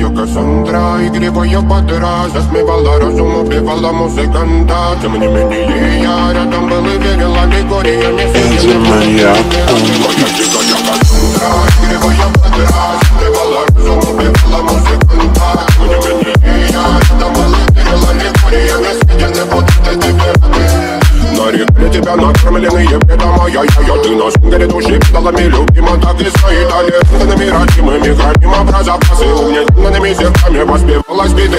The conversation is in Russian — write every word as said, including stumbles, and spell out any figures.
Кассандра, игривая подра, засмевала разум, убивала музыканта. Тем не менее я рядом был и верил аллегориями. Это моя Моя дикая Кассандра, игривая подра, засмевала разум, убивала музыканта. Тем не менее я рядом был и верил аллегориями. Съедены будут эти пираты. Нарекли тебя накормленные бредом, ай-яй-яй, ты на сунгере души педалами любима, так и стоит аллегориями родимыми, храним образа пасы, угнетенными зерками воспевалась биты.